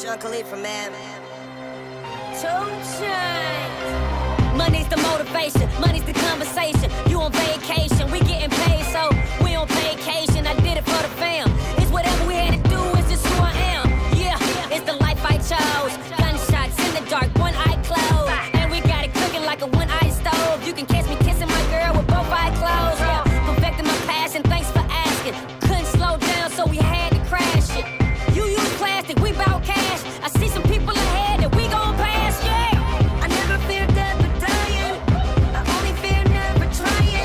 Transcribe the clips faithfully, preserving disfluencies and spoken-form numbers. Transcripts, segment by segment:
Wiz Khalifa, man. Money's the motivation, money's the conversation. You on vacation, we getting paid, so we on vacation. I did it for the fam. It's whatever we had to do, it's just who I am. Yeah, it's the life I chose. Gunshots in the dark, one eye closed. And we got it cooking like a one-eye stove. You can catch me kissing my girl with both eyes closed. Yeah, perfecting my passion, thanks for asking. Couldn't slow down, so we had to crash it. You use plastic, we bout cash. I see some people ahead that we gon' pass, yeah. I never fear death or dying. I only fear never trying.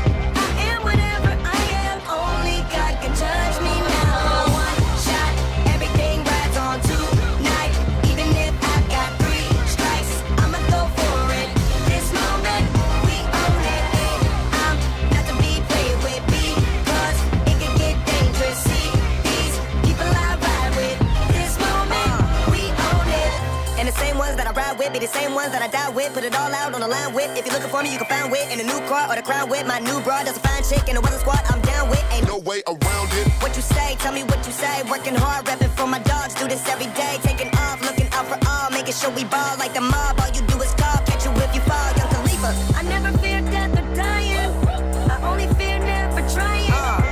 I am whatever I am. Only God can judge me now. One shot, everything rides on tonight. Even if I got three strikes, I'ma go for it. This moment, we own it. I'm not to be played with because it can get dangerous. See these people I ride with. This moment, we own it. And the same ones that I ride with be the same ones that I die with. Put it all out on the line with. If you're looking for me, you can find wit in a new car or the crown with. My new broad does a fine chick in the weather squad. I'm down with. Ain't No way around it. what you say, tell me what you say. Working hard, repping for my dogs. Do this every day. Taking off, looking out for all. Making sure we ball like the mob. All you do is call. Catch you if you fall. Young Khalifa. I never fear death or dying. I only fear never trying.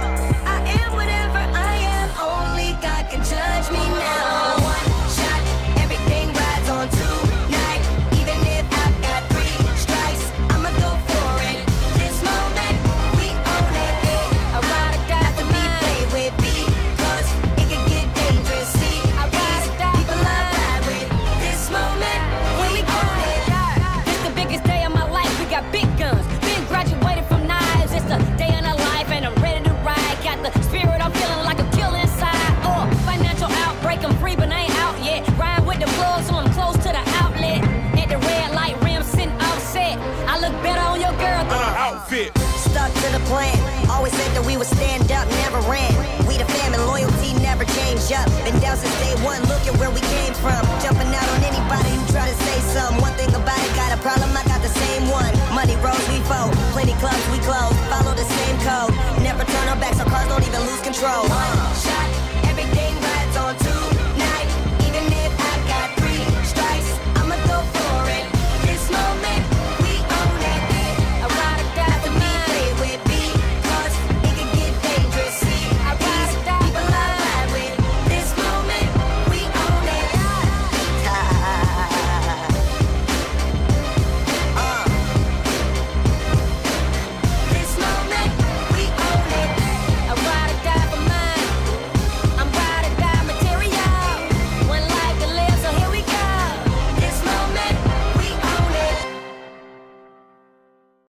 I am whatever I am. Only God can judge me now. One shot, everything rides on tonight. Even if I've got three strikes, I'ma go for it. This moment, we own it. I ride or die Not to for be mine. played with because it can get dangerous. See, I ride or die people for I mine. ride with. This moment, we own it. This the biggest day of my life. We got big guns. Been graduated from knives. It's a day in a life, and I'm ready to ride. Got the spirit, I'm feeling like a killer inside. Oh, financial outbreak, I'm free, but I ain't out yet. Ride with the plug, so I'm close to the outlet. At the red light rim, sitting offset. I look better on your girl than Uh, outfit. Stuck to the plan. Always said that we would stand up, never ran. We the fam and loyalty never change up. Been down since day one, look at where we came from. Jumping out on anybody who try to say something. One thing about it, got a problem, I got the same one. Money rolls, we fold. Plenty clubs, we close. Follow the same code. Never turn our backs, our cars don't even lose control.